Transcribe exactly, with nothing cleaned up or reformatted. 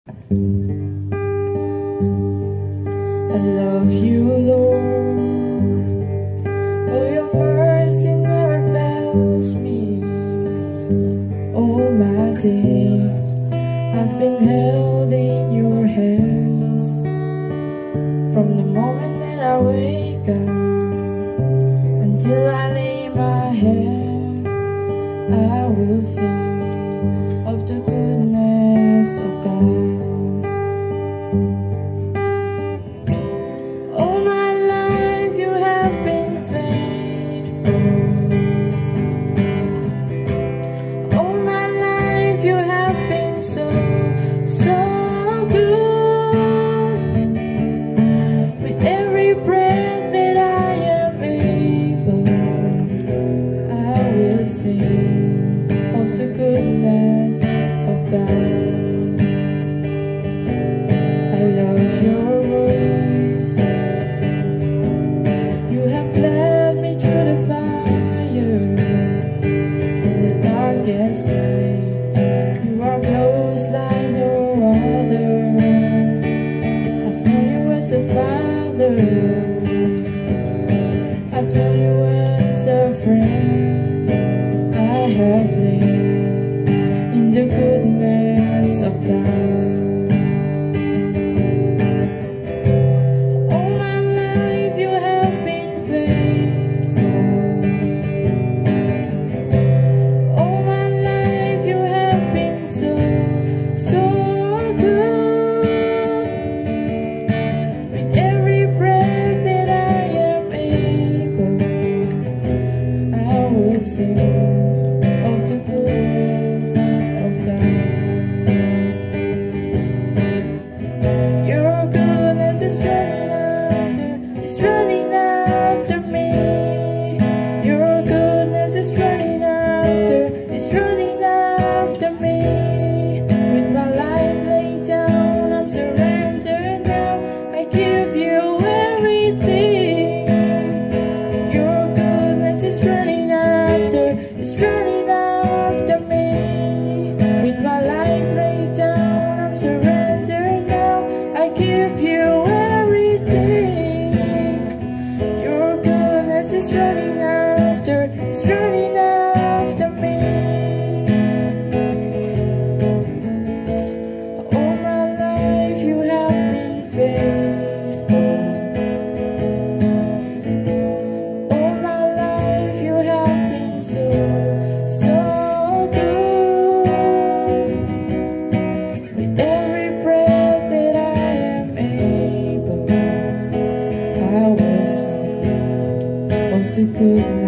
I love you, Lord. Oh, your mercy never fails me. All my days I've been held in your hands. From the moment that I wake up until I lay my head, I will sing of the goodness of God. You are close like no other. I've known you as a father, I've known you as a friend. I have lived in the goodness of God. Good.